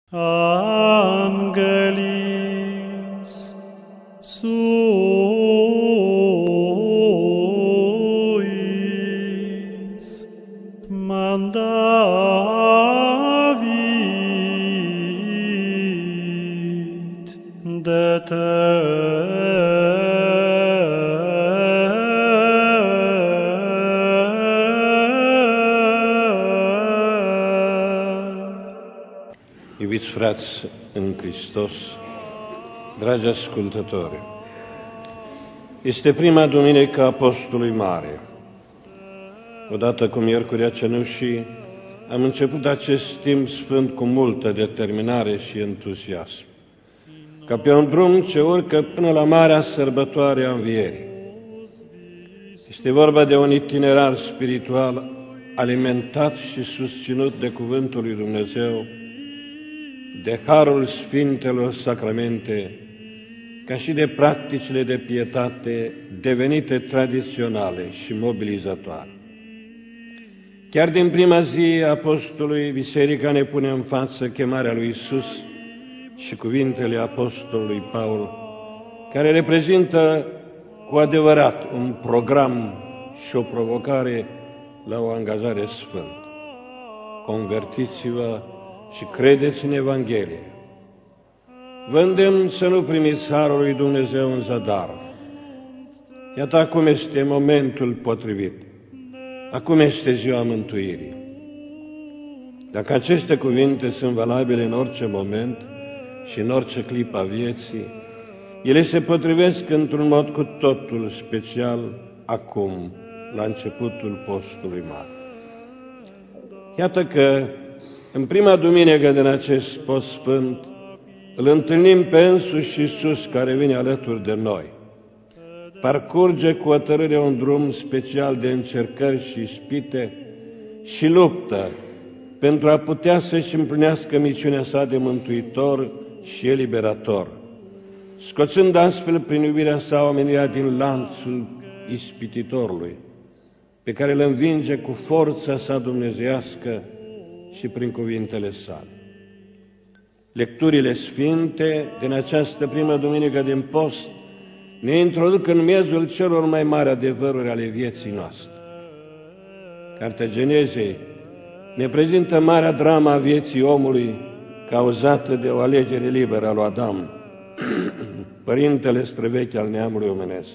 Angelis suis mandavit de te. Iubiți frați în Hristos, dragi ascultători, este prima duminică a Apostolului Mare. Odată cu Miercurea Cenușii, am început acest timp sfânt cu multă determinare și entuziasm, ca pe un drum ce urcă până la marea sărbătoare a Învierii. Este vorba de un itinerar spiritual alimentat și susținut de Cuvântul lui Dumnezeu, de harul Sfintelor Sacramente, ca și de practicile de pietate devenite tradiționale și mobilizatoare. Chiar din prima zi a Apostolului, Biserica ne pune în față chemarea lui Iisus și cuvintele Apostolului Paul, care reprezintă cu adevărat un program și o provocare la o angajare sfântă. Convertiți-vă și credeți în Evanghelie. Vă îndemn să nu primiți harul lui Dumnezeu în zadar. Iată, acum este momentul potrivit. Acum este ziua mântuirii. Dacă aceste cuvinte sunt valabile în orice moment și în orice clip a vieții, ele se potrivesc într-un mod cu totul special acum, la începutul postului mare. Iată că în prima duminică din acest post sfânt îl întâlnim pe însuși Iisus, care vine alături de noi. Parcurge cu hotărâre un drum special de încercări și ispite și luptă pentru a putea să-și împlinească misiunea sa de mântuitor și eliberator, scoțând astfel prin iubirea sa omenirea din lanțul ispititorului, pe care îl învinge cu forța sa dumnezeiască și prin cuvintele sale. Lecturile sfinte din această primă duminică din post ne introduc în miezul celor mai mari adevăruri ale vieții noastre. Cartea Genezei ne prezintă marea dramă a vieții omului, cauzată de o alegere liberă a lui Adam, părintele străvechi al neamului omenesc.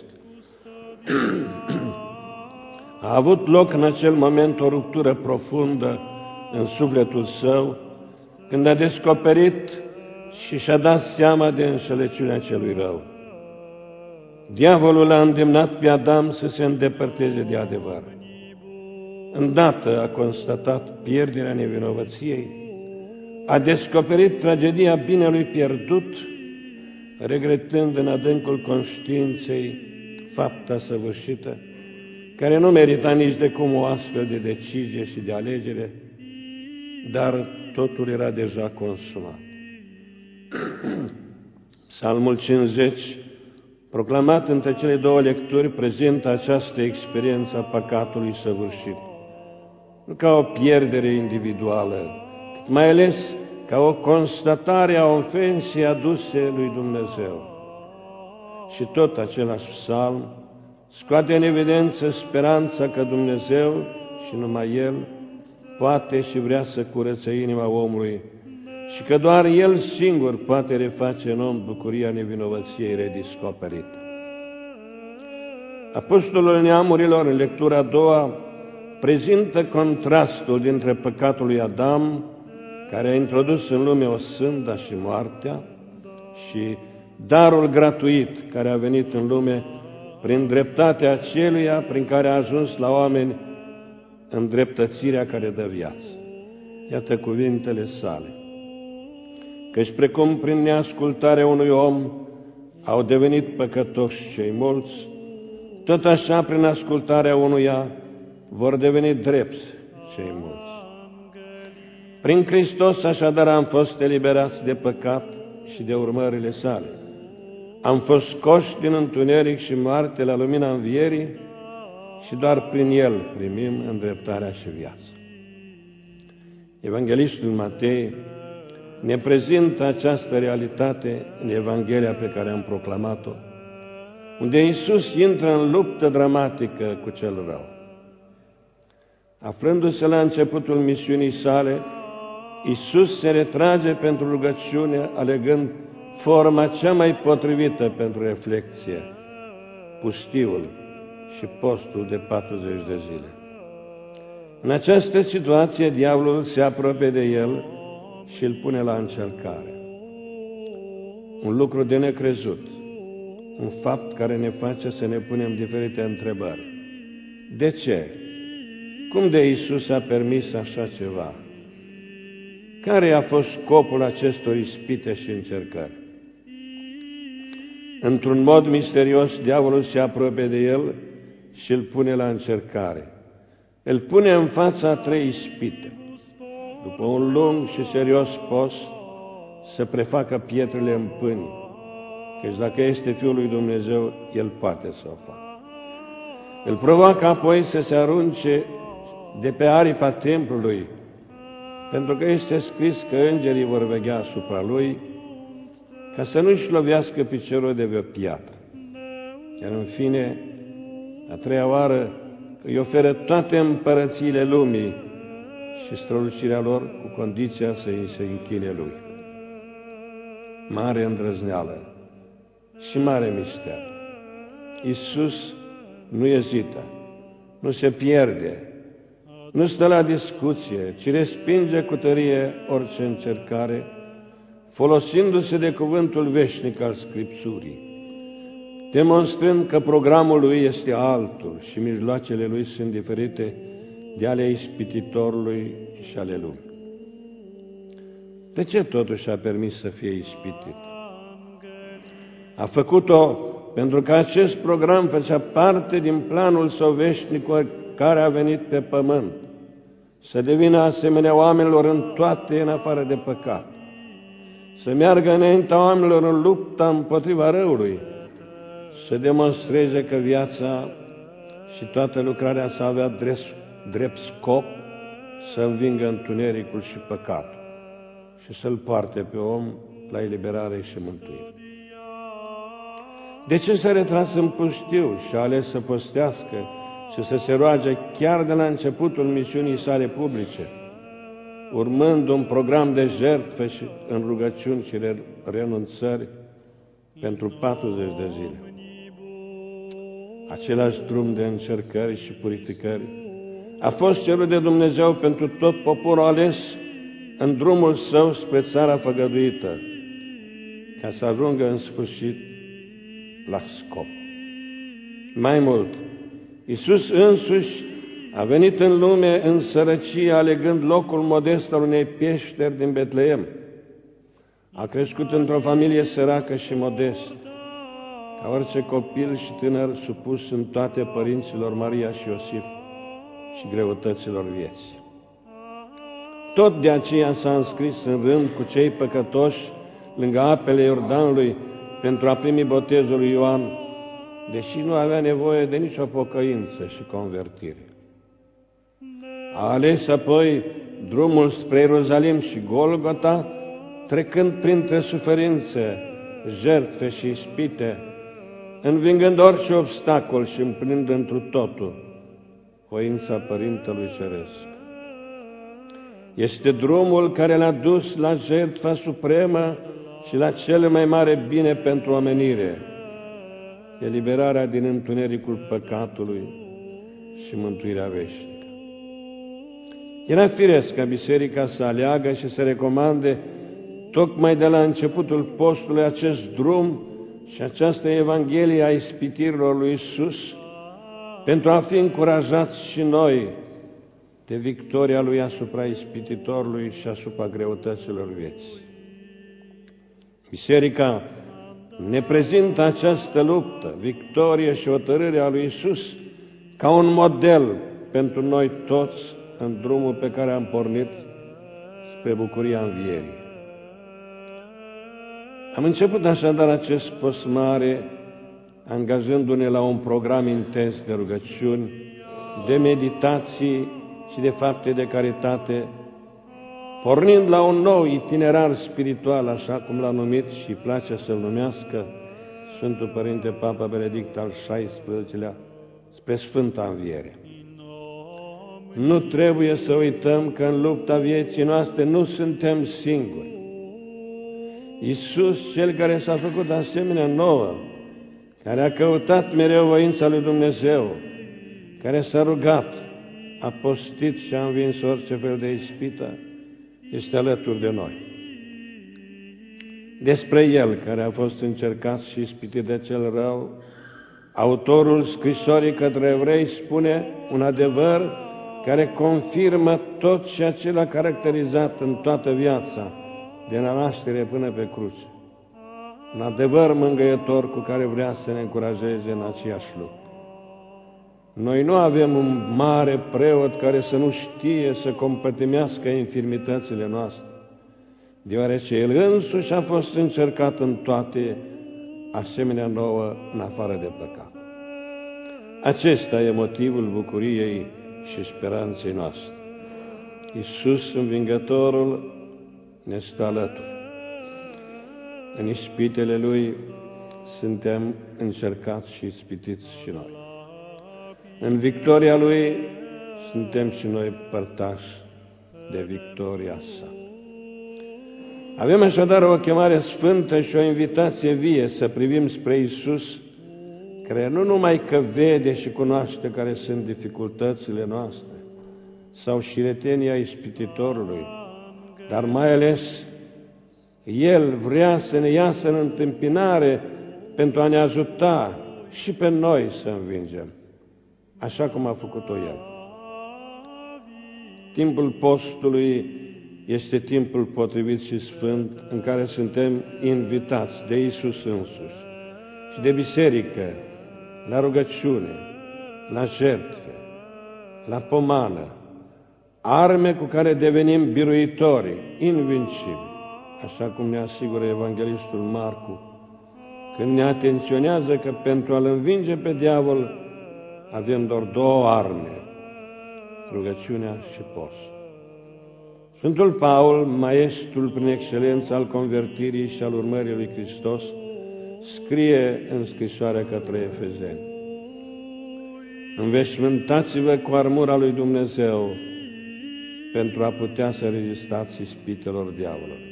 A avut loc în acel moment o ruptură profundă în sufletul său, când a descoperit și și-a dat seama de înșelăciunea celui rău. Diavolul a îndemnat pe Adam să se îndepărteze de adevăr. Îndată a constatat pierderea nevinovăției, a descoperit tragedia binelui pierdut, regretând în adâncul conștiinței fapta săvârșită, care nu merita nici de cum o astfel de decizie și de alegere, dar totul era deja consumat. Psalmul 50, proclamat între cele două lecturi, prezintă această experiență a păcatului săvârșit, nu ca o pierdere individuală, cât mai ales ca o constatare a ofensei aduse lui Dumnezeu. Și tot același psalm scoate în evidență speranța că Dumnezeu și numai El poate și vrea să curățe inima omului și că doar El singur poate reface în om bucuria nevinovăției redescoperită. Apostolul neamurilor, în lectura a doua, prezintă contrastul dintre păcatul lui Adam, care a introdus în lume o sânda și moartea, și darul gratuit care a venit în lume prin dreptatea aceluia prin care a ajuns la oameni îndreptățirea care dă viață. Iată cuvintele sale. Căci precum prin neascultarea unui om au devenit păcătoși cei mulți, tot așa prin ascultarea unuia vor deveni drepți cei mulți. Prin Hristos așadar am fost eliberați de păcat și de urmările sale. Am fost scoși din întuneric și moarte la lumina învierii și doar prin El primim îndreptarea și viața. Evanghelistul Matei ne prezintă această realitate în Evanghelia pe care am proclamat-o, unde Iisus intră în luptă dramatică cu cel rău. Aflându-se la începutul misiunii sale, Iisus se retrage pentru rugăciune, alegând forma cea mai potrivită pentru reflecție, pustiul și postul de 40 de zile. În această situație, diavolul se apropie de el și îl pune la încercare. Un lucru de necrezut, un fapt care ne face să ne punem diferite întrebări. De ce? Cum de Iisus a permis așa ceva? Care a fost scopul acestor ispite și încercări? Într-un mod misterios, diavolul se apropie de el și îl pune la încercare. Îl pune în fața a 3 ispite. După un lung și serios post, să prefacă pietrele în pâini, căci dacă este Fiul lui Dumnezeu, El poate să o facă. Îl provoacă apoi să se arunce de pe aripa templului, pentru că este scris că îngerii vor veghea asupra lui, ca să nu-și lovească piciorul de pe o piatră. Iar în fine, a 3-a oară, îi oferă toate împărățiile lumii și strălucirea lor cu condiția să îi se închine lui. Mare îndrăzneală și mare mister. Iisus nu ezită, nu se pierde, nu stă la discuție, ci respinge cu tărie orice încercare, folosindu-se de cuvântul veșnic al Scripturii, demonstrând că programul lui este altul și mijloacele lui sunt diferite de ale ispititorului și ale lumii. De ce totuși a permis să fie ispitit? A făcut-o pentru că acest program făcea parte din planul său veșnic care a venit pe pământ, să devină asemenea oamenilor în toate în afară de păcat, să meargă înaintea oamenilor în lupta împotriva răului, să demonstreze că viața și toată lucrarea sa avea drept scop să învingă întunericul și păcatul și să-l poarte pe om la eliberare și mântuire. De ce s-a retras în pustiu și a ales să postească și să se roage chiar de la începutul misiunii sale publice, urmând un program de jertfe și în rugăciuni și renunțări pentru 40 de zile? Același drum de încercări și purificări a fost cerut de Dumnezeu pentru tot poporul ales în drumul său spre țara făgăduită, ca să ajungă în sfârșit la scop. Mai mult, Iisus însuși a venit în lume în sărăcie, alegând locul modest al unei peșteri din Betleem. A crescut într-o familie săracă și modestă, ca orice copil și tânăr supus în toate părinților Maria și Iosif și greutăților vieții. Tot de aceea s-a înscris în rând cu cei păcătoși lângă apele Iordanului pentru a primi botezul lui Ioan, deși nu avea nevoie de nicio pocăință și convertire. A ales apoi drumul spre Ierusalim și Golgota, trecând printre suferințe, jertfe și ispite, învingând orice obstacol și împlinind întru totul voința Părintelui Ceresc. Este drumul care l-a dus la jertfa supremă și la cel mai mare bine pentru omenire, eliberarea din întunericul păcatului și mântuirea veșnică. Era firesc ca biserica să aleagă și să recomande tocmai de la începutul postului acest drum și această Evanghelie a ispitirilor lui Iisus, pentru a fi încurajați și noi de victoria Lui asupra ispititorului și asupra greutăților vieții. Biserica ne prezintă această luptă, victorie și hotărâre a lui Iisus ca un model pentru noi toți în drumul pe care am pornit spre bucuria învierii. Am început așadar acest post mare angajându-ne la un program intens de rugăciuni, de meditații și de fapte de caritate, pornind la un nou itinerar spiritual, așa cum l-a numit și place să-l numească Sfântul Părinte Papa Benedict al XVI-lea, spre Sfânta Înviere. Nu trebuie să uităm că în lupta vieții noastre nu suntem singuri. Iisus, Cel care s-a făcut asemenea nouă, care a căutat mereu voința lui Dumnezeu, care s-a rugat, a postit și a învins orice fel de ispită, este alături de noi. Despre El, care a fost încercat și ispitit de cel rău, autorul scrisorii către evrei spune un adevăr care confirmă tot ceea ce l-a caracterizat în toată viața, de la naștere până pe cruce. Un adevăr mângâietor cu care vrea să ne încurajeze în aceeași luptă. Noi nu avem un mare preot care să nu știe să compătimească infirmitățile noastre, deoarece El însuși a fost încercat în toate, asemenea nouă, în afară de păcat. Acesta e motivul bucuriei și speranței noastre. Iisus, Învingătorul, ne stă alături. În ispitele Lui suntem încercați și ispitiți și noi. În victoria Lui suntem și noi părtași de victoria Sa. Avem așadar o chemare sfântă și o invitație vie să privim spre Iisus, care nu numai că vede și cunoaște care sunt dificultățile noastre sau șiretenia ispititorului, dar mai ales El vrea să ne iasă în întâmpinare pentru a ne ajuta și pe noi să învingem, așa cum a făcut-o El. Timpul postului este timpul potrivit și sfânt în care suntem invitați de Iisus însuși și de biserică la rugăciune, la jertfe, la pomană, arme cu care devenim biruitori, invincibili, așa cum ne asigură Evanghelistul Marcu, când ne atenționează că pentru a-l învinge pe diavol avem doar două arme, rugăciunea și postul. Sfântul Paul, maestrul prin excelență al convertirii și al urmării lui Hristos, scrie în scrisoarea către Efezeni: înveșmântați-vă cu armura lui Dumnezeu pentru a putea să rezistați ispitelor diavolului.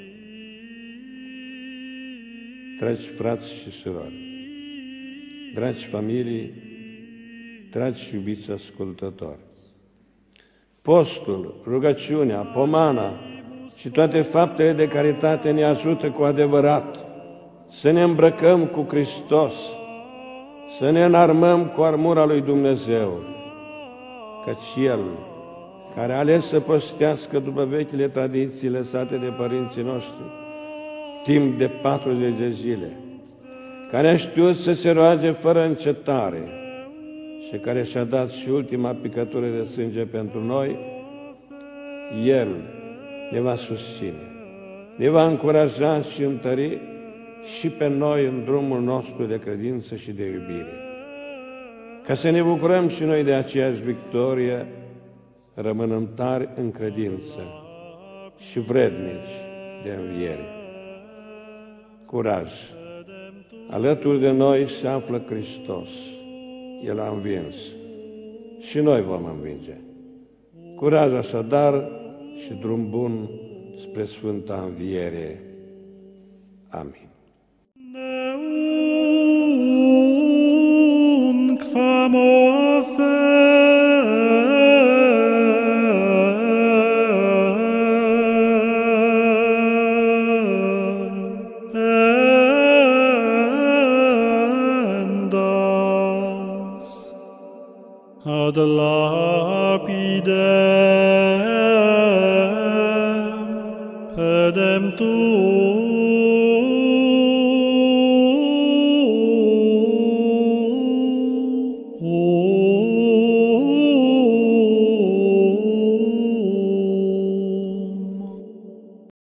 Dragi frați și surori, dragi familii, dragi iubiți ascultători, postul, rugăciunea, pomana și toate faptele de caritate ne ajută cu adevărat să ne îmbrăcăm cu Hristos, să ne înarmăm cu armura lui Dumnezeu, căci El, care a ales să postească după vechile tradiții lăsate de părinții noștri, timp de 40 de zile, care a știut să se roage fără încetare și care și-a dat și ultima picătură de sânge pentru noi, El ne va susține, ne va încuraja și întări și pe noi în drumul nostru de credință și de iubire. Ca să ne bucurăm și noi de aceeași victorie, rămânem tari în credință și vrednici de înviere. Curaj! Alături de noi se află Hristos. El a învins și noi vom învinge. Curaj așadar și drum bun spre Sfânta Înviere. Amin. Neunc famo ad lapidem pedem tu